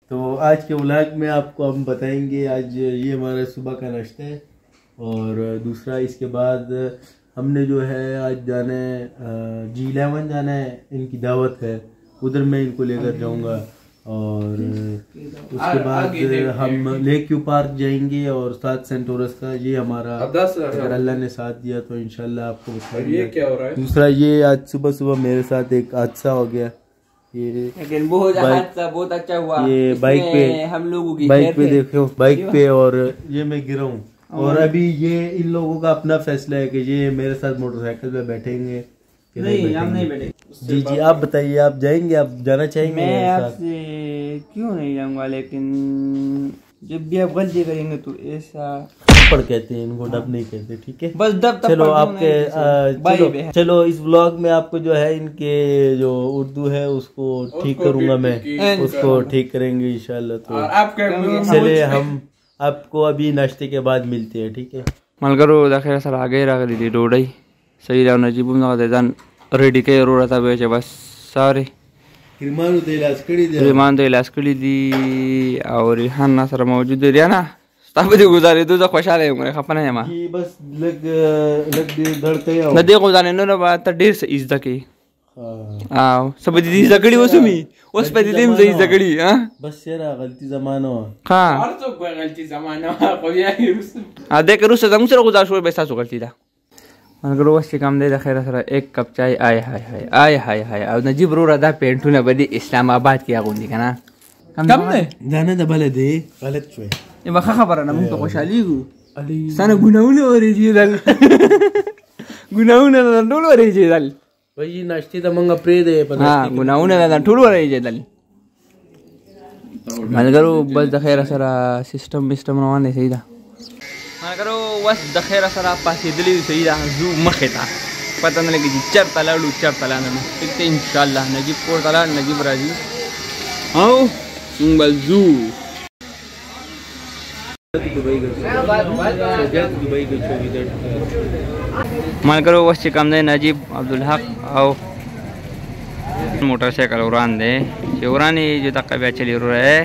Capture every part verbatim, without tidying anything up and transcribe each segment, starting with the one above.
तो आज के व्लॉग में आपको हम बताएंगे, आज ये हमारा सुबह का नाश्ता है और दूसरा इसके बाद हमने जो है आज जाना है जी इलेवन जाना है, इनकी दावत है, उधर मैं इनको लेकर जाऊंगा और उसके बाद हम लेक क्यू पार्क जाएंगे और साथ सेंटोरस का। ये हमारा अगर अल्लाह ने साथ दिया तो इंशाल्लाह आपको बताएंगे। ये क्या हो रहा है? दूसरा ये आज सुबह सुबह मेरे साथ एक हादसा हो गया, ये लेकिन बहुत हादसा बहुत अच्छा हुआ। ये बाइक पे हम लोगों की बाइक पे देखो बाइक पे और ये मैं गिरा हूँ और अभी ये इन लोगों का अपना फैसला है कि ये मेरे साथ मोटरसाइकिल पे बैठेंगे कि नहीं, नहीं हम नहीं बैठेंगे। जी जी आप बताइए, आप जाएंगे, आप जाना चाहेंगे? मैं आपसे क्यों नहीं जाऊंगा, लेकिन जब भी आप गलती करेंगे तो ऐसा पढ़ कहते हैं इनको, डब नहीं कहते, ठीक है? बस डब तक चलो आपके आ, चलो, चलो इस व्लॉग में आपको जो है इनके जो उर्दू है उसको ठीक करूंगा मैं, उसको ठीक करेंगे इंशाल्लाह। तो चले हम आपको अभी नाश्ते के बाद मिलते हैं, ठीक है? मलकरो दाखिल सर आगे रख दी रोडई सही राव नजीब जान रेडी के रोड था बेचे बस सारे किरमान दे लास्कड़ी दे किरमान दे लास्कड़ी दी और यहाँ ना सर मौजूद है ना तब दे गुजारे दो जो खुशहाल है मेरे खपना है मां ये बस लग लग दे धड़के आओ नदी गुजारे नो बात ढेर से इज्जत की हां सब दी झगड़ी वो सुमी उस पे दिल में झगड़ी हां बस यार गलती जमाना हां और तो कोई गलती जमाना को यार आ देख रुस से मुझसे गुजार शो पैसा सो गलती था मगर वो से काम दे खैर सर एक कप चाय आय हाय हाय आय हाय हाय अब नजीब रो रहा पेंटू ने बड़ी इस्लामाबाद किया गुंदी का ना कम ने जाने द भले दे गलत छुए ये बखा खबर ना मुझे खुशहाली गु अली सने गुनाउने ओरे जी दल गुनाउने न डोलो रे जी दल भाई नाश्ते त मंगा प्रे दे पता हां गुनाउने न ठुलो रे जी दल मगर बस द खैर सर सिस्टम सिस्टम रवाने सही था मगर बस द खैर सर पासे दिली सही था जू मखेता पता न लगी चर तलाडू चर तलाना एक इंशाल्लाह नजीब को तला नजीब राजी आओ बजू मन करो वस काम दे नजीब अब्दुल हक आओ मोटरसाइकिल उड़ान दे उड़ानी जो तक भी चली रो है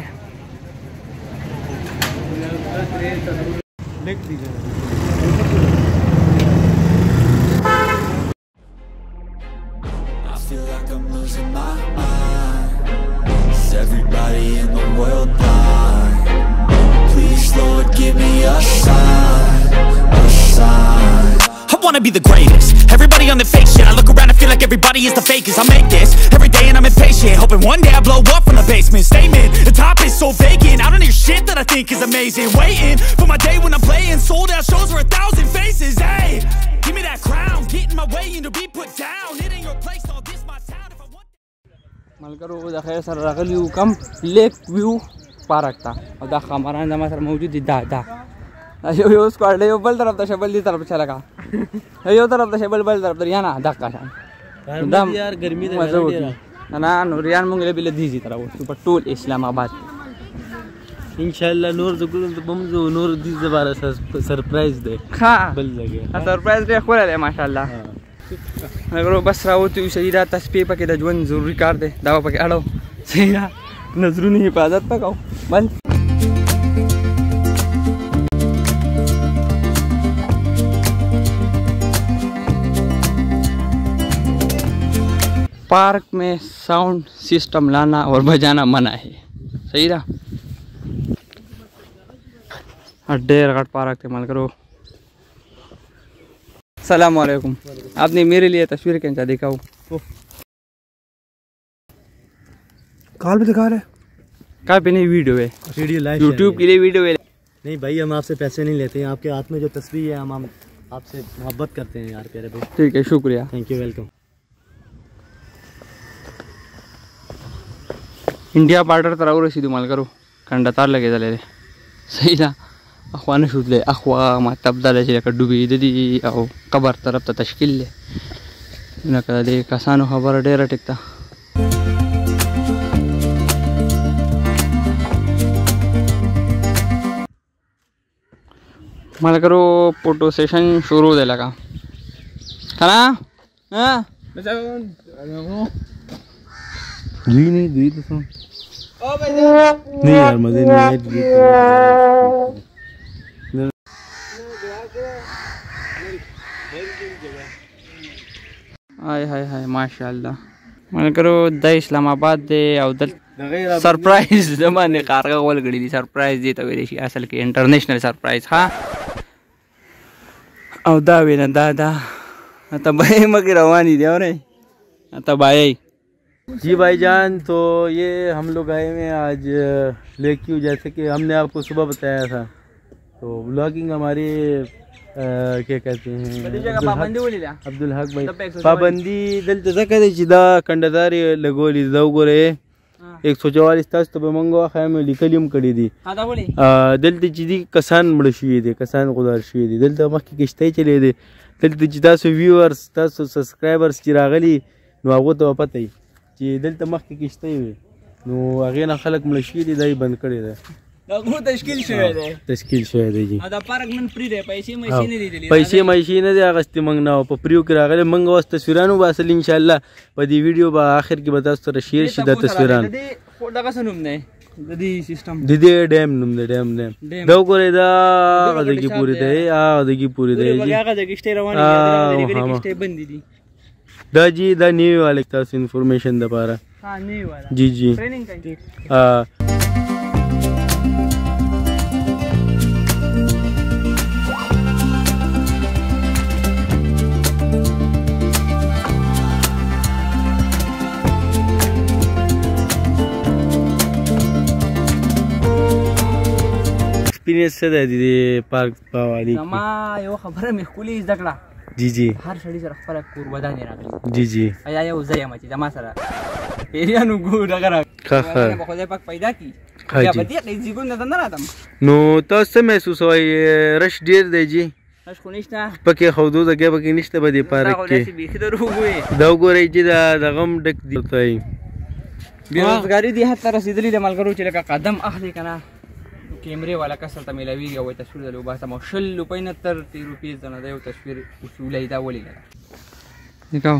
Everybody in the world blind? Please, Lord, give me a sign, a sign. I wanna be the greatest. Everybody on the fake shit. I look around and feel like everybody is the fakest. I make this every day and I'm impatient, hoping one day I blow up from the basement. Statement, the top is so vacant. I don't hear shit that I think is amazing. Waiting for my day when I'm playing sold out shows for a thousand faces. Hey, give me that crown, get in my way and to be put down. It ain't your place, all this my town. If I want मलकरो दखैर सर रगलियो कम lake view park था और दा हमारा जमा सर मौजूद दा दा यो यो स्क्वाड यो बल तरफ था शबल दी तरफ चला का यो तरफ था शबल बल तरफ या ना धक्का एकदम यार गर्मी दे ना ना नूरियान मंगले बिले दीजी तरह सुपर टोल इस्लामाबाद इंशाल्लाह नूर जो बम जो नूर दी दोबारा सरप्राइज दे हां बल लगे सरप्राइज दे खोला ले माशाल्लाह मगर बस रावती सही रहा तस्बीह पके दजवन जरूरी कर दे दावा पके अड़ो सही रहा नजरों की हिफाजत पकाओ बल पार्क में साउंड सिस्टम लाना और बजाना मना है, सही रहा। डेर घाट पार्क थे मल करो। सलाम वालेकुम। आपने मेरे लिए तस्वीर कैसा देखा हो? कॉल पे दिखा रहे कहाँ पे? नहीं वीडियो है, वीडियो लाइव यूट्यूब के लिए वीडियो है। नहीं भाई हम आपसे पैसे नहीं लेते हैं, आपके हाथ में जो तस्वीर है हम हम आपसे मोहब्बत करते हैं यार प्यारे भाई। ठीक है, शुक्रिया, thank you, welcome. India border तर और सीधू माल करो कंडा तार लगे रे सही ना। अखवा ने शुद्ध ले अखवा मा तब्दल है का डूबी दीदी आओ कबर तरफ ता तश्किल ले न कर दे कसानो खबर डेरा टिकता। माल करो फोटो सेशन शुरू दे लगा खाना हां जी नहीं दी तो नहीं यार मजे नहीं आए डिलीट हाय हाय हाय माशाल्लाह मन करो द इस्लामाबाद दे او د सरप्राइज زمانه کارغه ولګړي دي سرپرایز دي ته ویل شي اصل کې انټرنیشنل سرپرایز ها او دا وینه دا دا ته به مګ رواني دی اوره ته بای जी भाईजान। तो ये हम लोग आए हैं आज लेक व्यू, जैसे कि हमने आपको सुबह बताया था। तो ब्लॉगिंग हमारे क्या कहते हैं अब्दुल हक भाई पाबंदी दल तसा करायची दा कंडदारी लगवली जाऊ गोरे एक सौ चौवालीस तास तो मंगवा खाय में लिखलियम कड़ी दी दल तिची दी कसान मड़शी दे कसान गुदार शी दी दल तमख की किश्ते चले दे दल तिची तासो व्यूअर्स तासो सब्सक्राइबर्स की रागली नो هغه ته پته ای چې دلته مخکې کشته وي نو هغه نه خلک مړ شي دي دای بند کړی دی دغه تشکیل شوی دی تشکیل شوی دی جی دا پارک نن فری دی پیسې ماشین دی دی پیسې ماشین دی هغه ست منګ نه په پریو کې راغله منګ واست تصویرانو باسل ان شاء الله په دې ویډیو به اخر کې به تاسو سره شیر شي د تصویران دغه سنوم نه د دې سیستم د دې ډیم نوم دی ډیم ډیم دا وګورئ دا هغه دګي پوری دی هغه دګي پوری دی جی هغه دګي شته روان دي دغه کشته بند دي دا جی دا نیو والے تاسو انفارمیشن د پاره ها نیو والا جی جی ټریننګ کوي ها एक्सपीरियंस څه دی د پارک په والی ما یو خبره مې خولي ځکړه जी जी هر سړي سره خپل کور ودانې راغلی जी जी ایا یو ځای ما چې زما سره پیریانو ګور دغه ښه ښه په خدای پاک پیدا کی ها یا جی په دې کې ځګون نه نه راځم نو تاسو محسوس وای رش ډیر دی جی اش خو نشته پکې خودو ځای پکې نشته به دی پارک کې دا وګورئ چې دا د غم ډک دی تای بیروزګاری دی هڅه رسیدلې د ملګرو چې لکه قدم اخلي کنه کیمرې والا کسر ته ملاویږي او تصویر دلو باسه مو شل روپۍ نه تر تی روپیز نه دی او تصویر اصول ایدا ولې لګا نکاو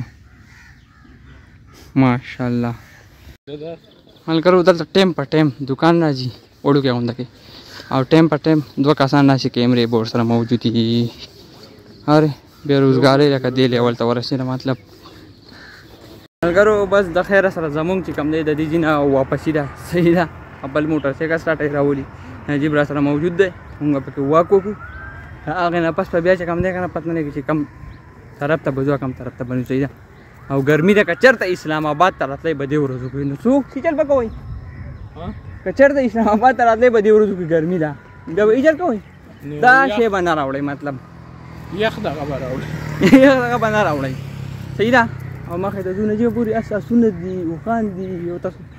ماشاءالله ملګرو دلته ټیم په ټیم دکان راځي وړو کې اونده کې او ټیم په ټیم دوه کسان راشي کیمرې بورډ سره موجود دي اره بیروزګاری لکه دی لیول ته ورسېده مطلب ملګرو بس د خیر سره زمونږ چې کم دی د دې جنا واپسی ده صحیح ده خپل موټر سایکل سٹارټ راولي نجیب را سره موجود دی موږ پکې واکو کو هغه نه پس په بیا چې کم دی کنه پته نه چې کم طرف ته بزو کم طرف ته بنو صحیح ده او ګرمي ده کچرته اسلام آباد ته راتلې بده ورځو کې نو څوک چې چل پکوي ها کچرته اسلام آباد ته راتلې بده ورځو کې ګرمي ده دا به ایجل کوي دا شی باندې راوړي مطلب یخ دغه به راوړي یخ دغه باندې راوړي صحیح ده او مخې ته دونه چې پوری اساسونه دي او خان دي یو تاسو